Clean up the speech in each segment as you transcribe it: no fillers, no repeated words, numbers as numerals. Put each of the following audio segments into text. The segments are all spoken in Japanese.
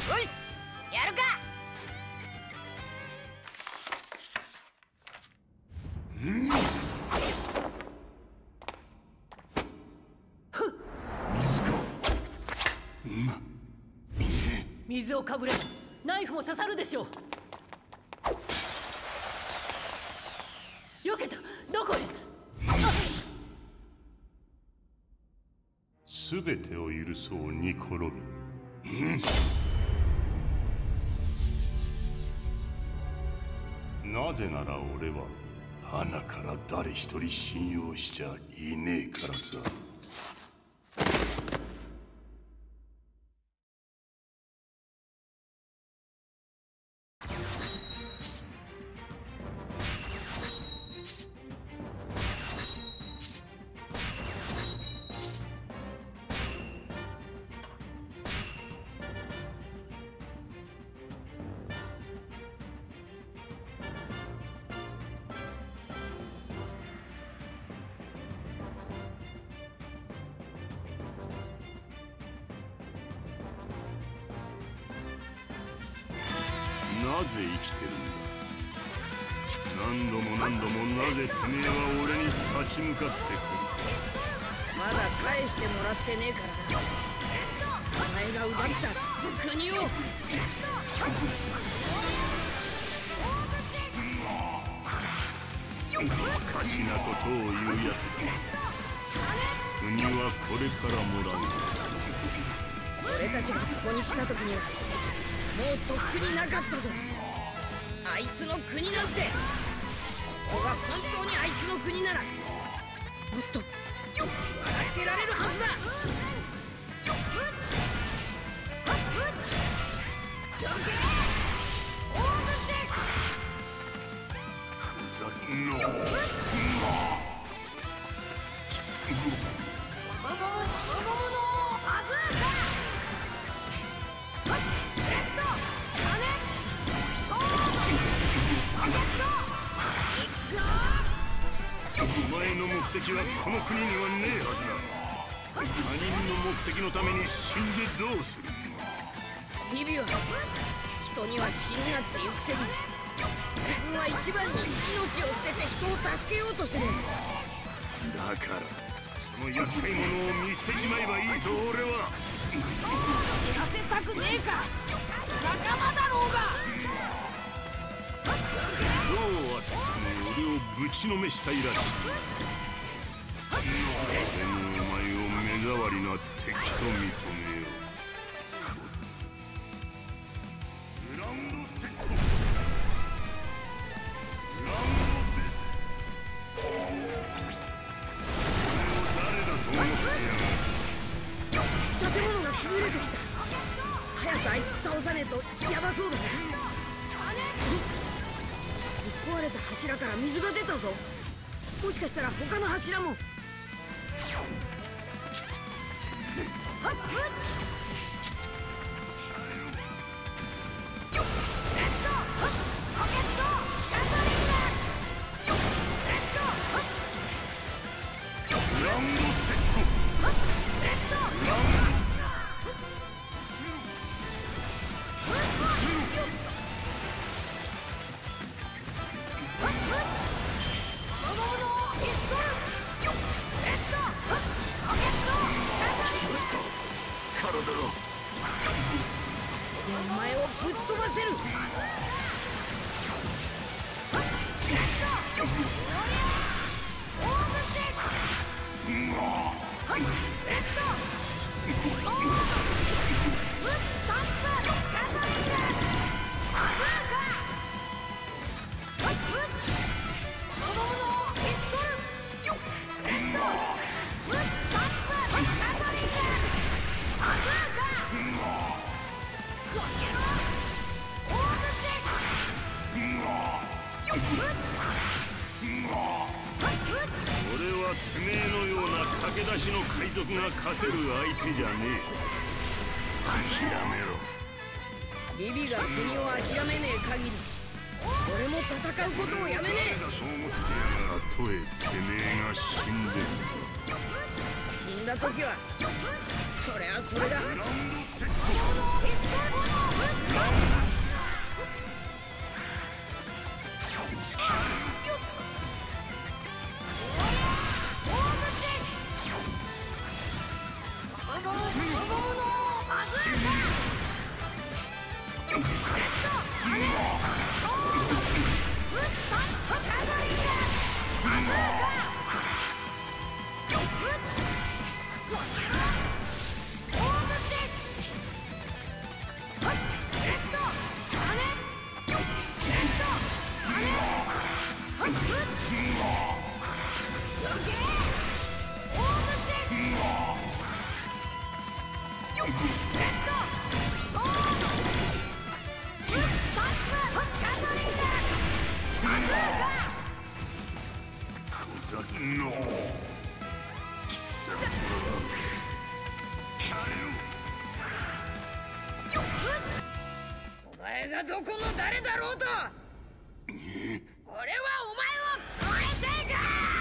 よし、やるか。 水か。 水をかぶればナイフも刺さるでしょう。避けた。どこへ。 すべてを許そうニコ・ロビン。なぜなら俺は花から誰一人信用しちゃいねえからさ。なぜ生きてるんだ。何度も何度もなぜてめえは俺に立ち向かってくる。 まだ返してもらってねえからな。お前が奪った国を。 おかしなことを言うやつだ。国はこれからもらう。 俺たちがここに来た時にはもうとっくになかったぞ。あいつの国なんて。ここが本当にあいつの国ならもっと笑ってられるはずだ。 ふざけんな。貴様。お前の目的はこの国にはねえはずだ。他人の目的のために死んでどうする。 ビビは人には死ぬなっていうくせに自分は一番に命を捨てて人を助けようとする。 だからその厄介者を見捨てちまえばいいと俺は。 死なせたくねえか。仲間だろうが。 どうあっても俺をぶちのめしたいらしい。俺もお前を目障りな敵と認めよう。グランドセット。グランドです。誰だと思ってやがる。 建物が崩れてきた。早くあいつ倒さねえとヤバそうだ。ぶっ壊れた柱から水が出たぞ。もしかしたら他の柱も。お前をぶっ飛ばせる。 俺はてめえのような駆け出しの海賊が勝てる相手じゃねえ。諦めろ。 ビビが国を諦めねえ限り俺も戦うことをやめねえ。 たとえてめえが死んで死んだ時はそりゃそれだ。 グランドセット。 お前がどこの誰だろうと俺はお前を超えていく。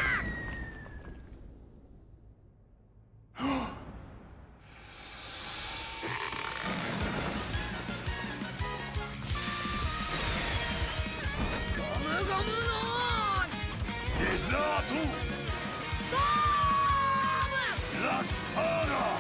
ゴムゴムのデザートストームラスパーガ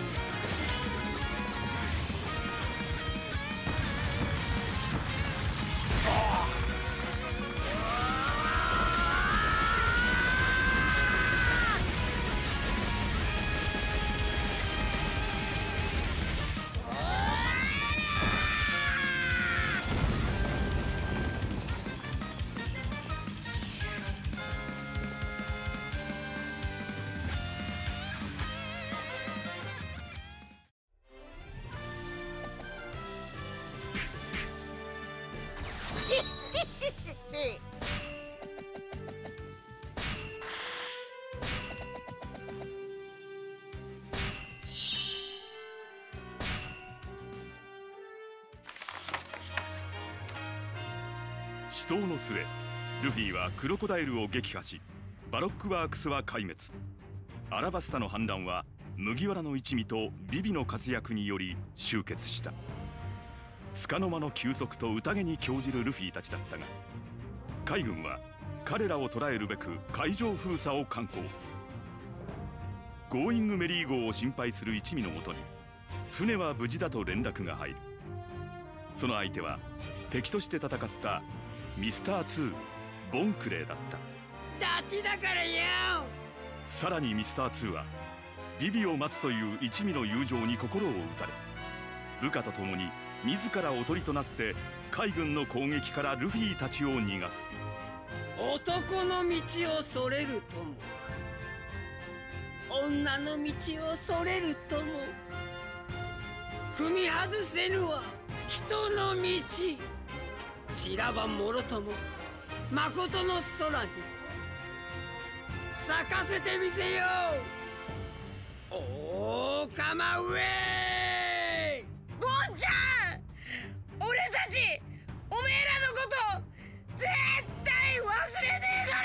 死闘の末、ルフィはクロコダイルを撃破し、バロックワークスは壊滅。アラバスタの反乱は麦わらの一味とビビの活躍により終結した。束の間の休息と宴に興じるルフィたちだったが、海軍は彼らを捕らえるべく海上封鎖を敢行。ゴーイングメリー号を心配する一味のもとに船は無事だと連絡が入る。その相手は敵として戦ったミスター2ボンクレーだった。 ダチだからよ。 さらにミスター2はビビを待つという一味の友情に心を打たれ、部下と共に自らおとりとなって海軍の攻撃からルフィたちを逃がす。 男の道をそれるとも女の道をそれるとも踏み外せぬは人の道。散らばもろとも誠の空に咲かせてみせよう。おーかまウェイ。ボンちゃん、俺たちおめえらのこと絶対忘れねえ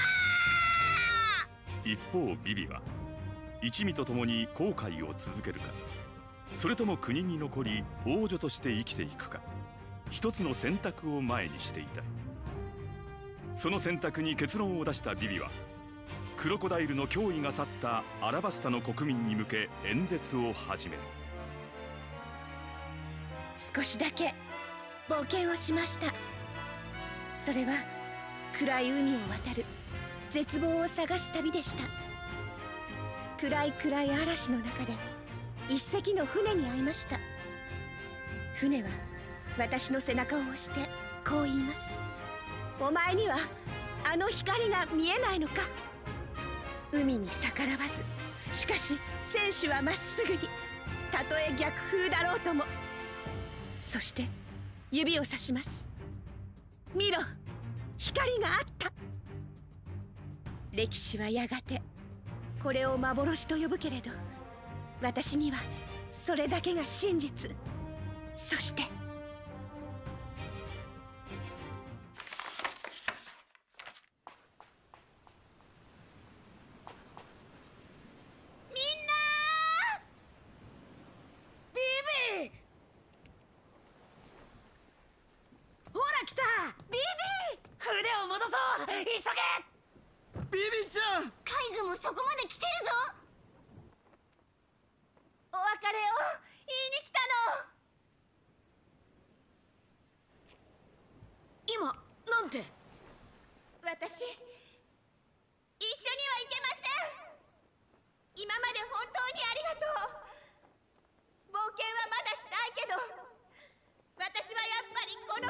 からな。 一方ビビは一味と共に航海を続けるか、それとも国に残り王女として生きていくか、一つの選択を前にしていた。その選択に結論を出したビビはクロコダイルの脅威が去ったアラバスタの国民に向け演説を始める。 少しだけ冒険をしました。それは暗い海を渡る絶望を探す旅でした。暗い嵐の中で一隻の船に会いました。船は私の背中を押してこう言います。お前にはあの光が見えないのか。海に逆らわず、しかし船首はまっすぐに、たとえ逆風だろうとも。そして指をさします。見ろ、光があった。歴史はやがてこれを幻と呼ぶけれど、私にはそれだけが真実。そして海軍もそこまで来てるぞ。 お別れを言いに来たの。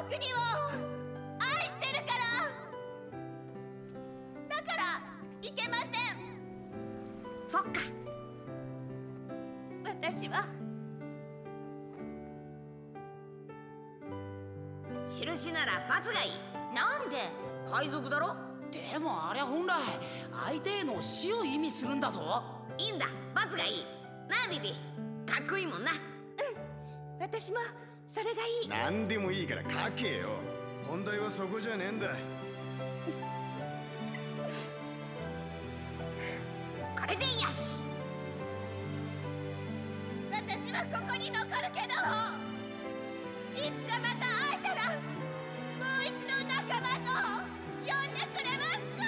国を愛してるから。だからいけません。 そっか。 私は印なら罰がいい。 なんで？ 海賊だろ。 でもあれ本来相手への死を意味するんだぞ。 いいんだ、罰がいいなあビビ。かっこいいもんな。 私もそれがいい。 何でもいいから書けよ。本題はそこじゃねえんだ。 これでよし。 私はここに残るけど、いつかまた会えたらもう一度仲間と呼んでくれますか？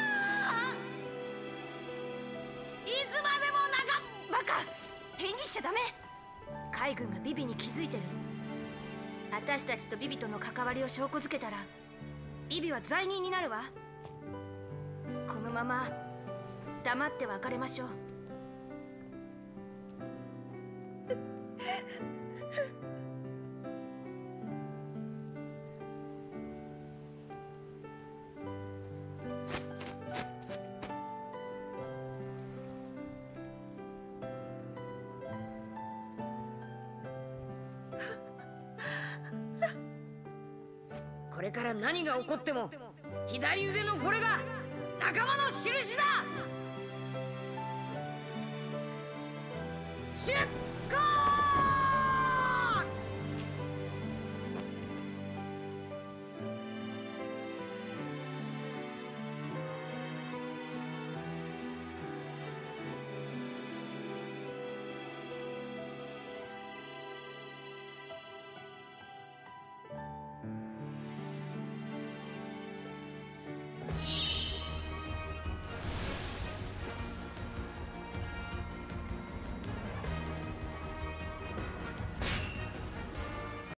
いつまでもバカ！返事しちゃダメ。海軍がビビに気づいてる。私たちとビビとの関わりを証拠づけたらビビは罪人になるわ。このまま黙って別れましょう。 これから何が起こっても左腕のこれが仲間の印だ。シュッ